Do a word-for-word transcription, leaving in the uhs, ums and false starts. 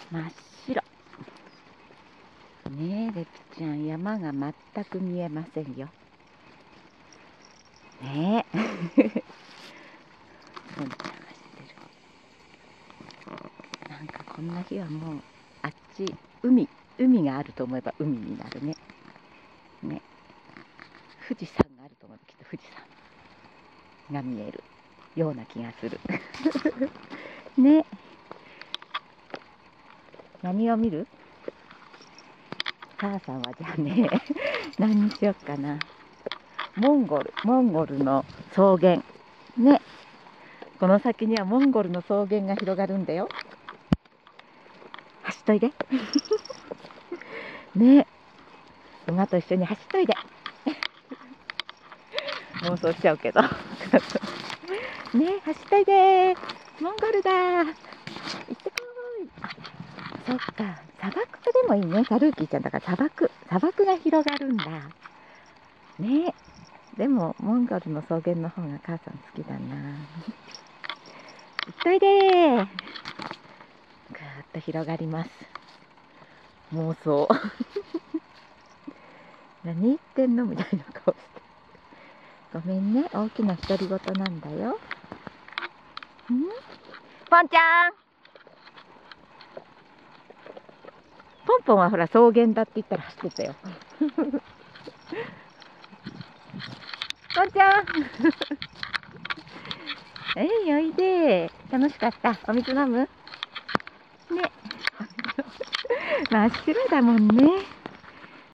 真っ白。ねえ、レプちゃん、山が全く見えませんよ。ねえ。ポンちゃんが知ってる。なんかこんな日はもう、あっち、海、海があると思えば海になるね。ね。富士山があると思えばきっと富士山が見えるような気がする。ね。何を見る？母さんはじゃあね、何にしよっかな。モンゴル、モンゴルの草原。ね。この先にはモンゴルの草原が広がるんだよ。走っといで。ね。馬と一緒に走っといで。妄想しちゃうけど。ね、走っといで。モンゴルだ。行ってこい。あ、そっか。砂漠でもいいね。タルーキーちゃんだから砂漠。砂漠が広がるんだ。ね。でも、モンゴルの草原の方が母さん好きだな。行っといでー。ぐーっと広がります。妄想。何言ってんのみたいな顔して。ごめんね、大きな独り言なんだよ。ん？ポンちゃん。ポンポンはほら草原だって言ったら走ってたよ。ポンちゃん。えい、おいで。楽しかった。お水飲む？ね。真っ白だもんね。